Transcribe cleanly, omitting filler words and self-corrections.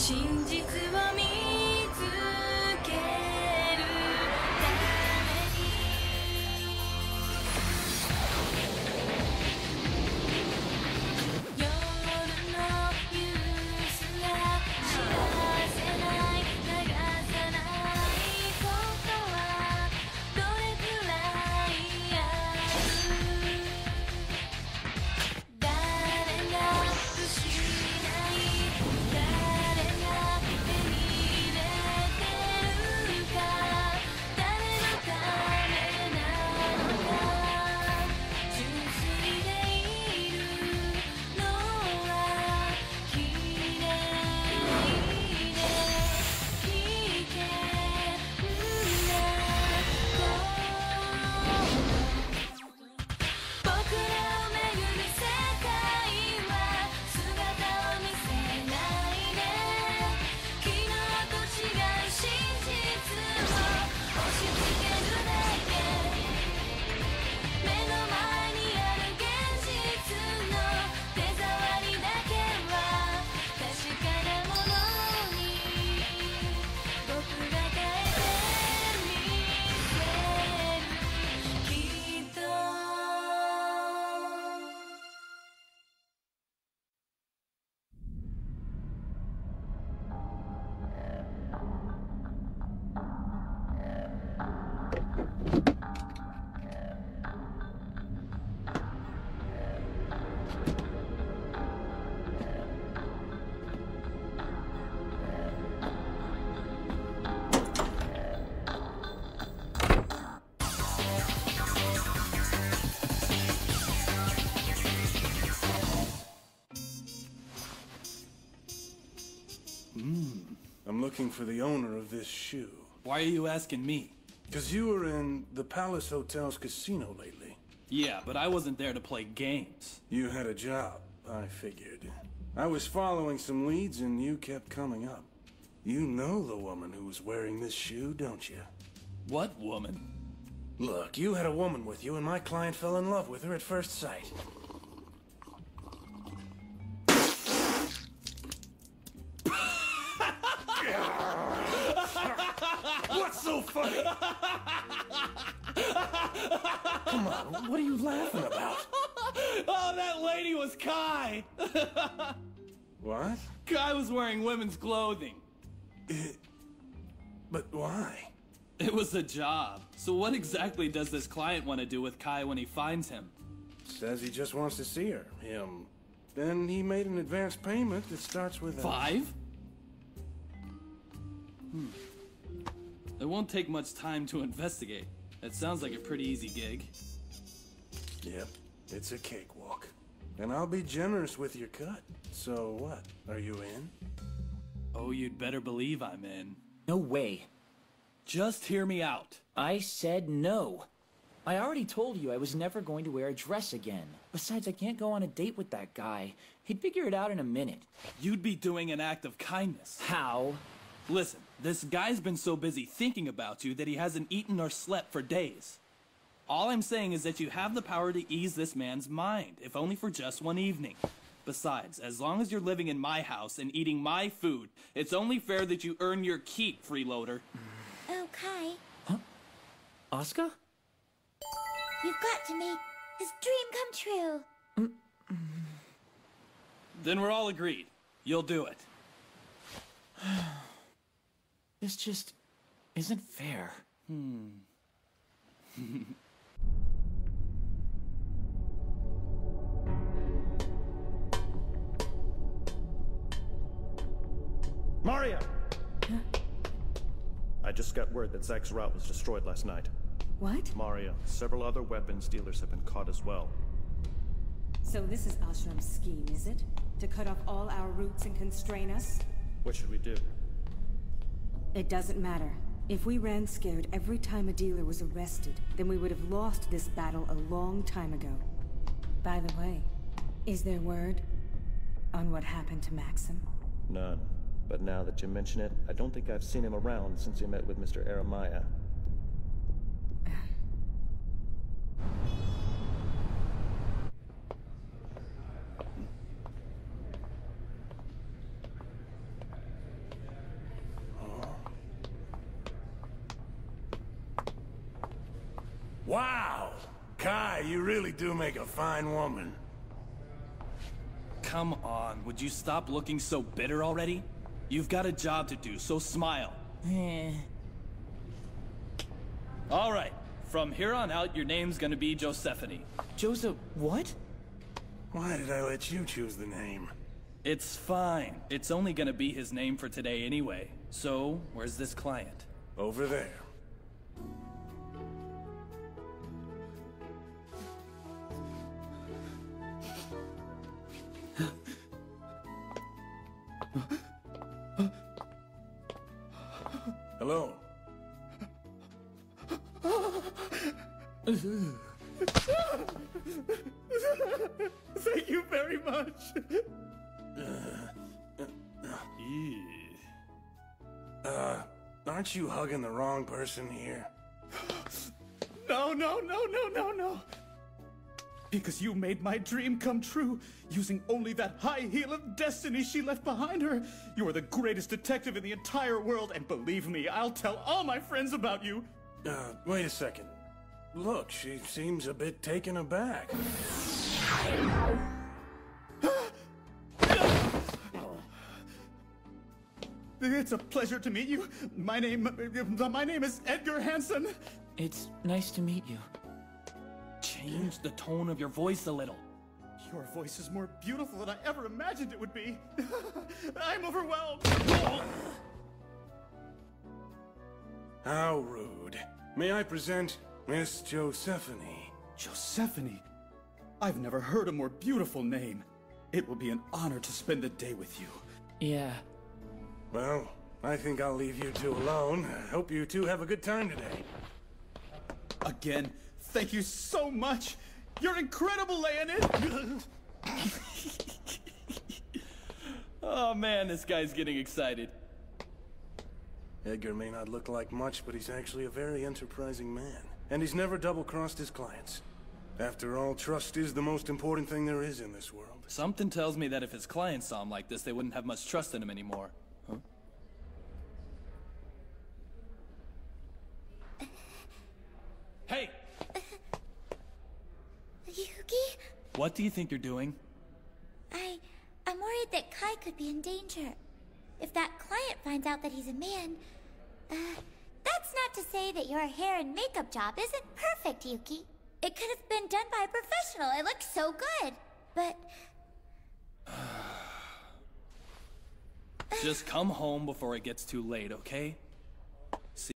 真実を見つけるために夜の夕すら知らせない流さないことはどれくらいある誰が失い誰が手に入れてるか誰のためなのか純粋でいるのは綺麗で危険な僕らを巡る世界は姿を見せないで昨日と違う真実を押し付けるないで目の前にある現実の手触りだけは確かなものに僕が変えてみせるきっと I'm looking for the owner of this shoe. Why are you asking me? Because you were in the Palace Hotel's casino lately. Yeah, but I wasn't there to play games. You had a job, I figured. I was following some leads and you kept coming up. You know the woman who was wearing this shoe, don't you? What woman? Look, you had a woman with you and my client fell in love with her at first sight. What's so funny? Come on, what are you laughing about? Oh, that lady was Kai! What? Kai was wearing women's clothing. But why? It was a job. So what exactly does this client want to do with Kai when he finds him? Says he just wants to see her. Him. Then he made an advance payment that starts with a... 5? It won't take much time to investigate. It sounds like a pretty easy gig. Yep, it's a cakewalk. And I'll be generous with your cut. So what? Are you in? Oh, you'd better believe I'm in. No way. Just hear me out. I said no. I already told you I was never going to wear a dress again. Besides, I can't go on a date with that guy. He'd figure it out in a minute. You'd be doing an act of kindness. How? Listen, this guy's been so busy thinking about you that he hasn't eaten or slept for days. All I'm saying is that you have the power to ease this man's mind, if only for just one evening. Besides, as long as you're living in my house and eating my food, it's only fair that you earn your keep, freeloader. Oh, Kai, Huh? Asuka? you've got to make his dream come true. Then we're all agreed. You'll do it. This just isn't fair. Maria! I just got word that Zach's route was destroyed last night. What? Maria, several other weapons dealers have been caught as well. So this is Ashram's scheme, is it? To cut off all our routes and constrain us? What should we do? It doesn't matter. If we ran scared every time a dealer was arrested, then we would have lost this battle a long time ago. By the way, is there word on what happened to Maxim? None. But now that you mention it, I don't think I've seen him around since he met with Mr. Aramaya. Wow! Kai, you really do make a fine woman. Come on, would you stop looking so bitter already? You've got a job to do, so smile. All right, from here on out, your name's gonna be Josephine. Joseph, what? Why did I let you choose the name? It's fine. It's only gonna be his name for today anyway. So, where's this client? Over there. Hello. Thank you very much. Aren't you hugging the wrong person here? No. Because you made my dream come true, using only that high heel of destiny she left behind her. You are the greatest detective in the entire world, and believe me, I'll tell all my friends about you. Wait a second. Look, she seems a bit taken aback. It's a pleasure to meet you. My name is Edgar Hanson. It's nice to meet you. Change the tone of your voice a little. Your voice is more beautiful than I ever imagined it would be. I'm overwhelmed. How rude. May I present Miss Josephine? Josephine? I've never heard a more beautiful name. It will be an honor to spend the day with you. Yeah. Well, I think I'll leave you two alone. I hope you two have a good time today. Again, thank you so much. You're incredible, Leonid. Oh man, this guy's getting excited. Edgar may not look like much, but he's actually a very enterprising man. And he's never double-crossed his clients. After all, trust is the most important thing there is in this world. Something tells me that if his clients saw him like this, they wouldn't have much trust in him anymore. Huh? Hey! Yuuki? What do you think you're doing? I'm worried that Kai could be in danger. If that client finds out that he's a man, that's not to say that your hair and makeup job isn't perfect, Yuuki. It could have been done by a professional. It looks so good. But... Just come home before it gets too late, okay?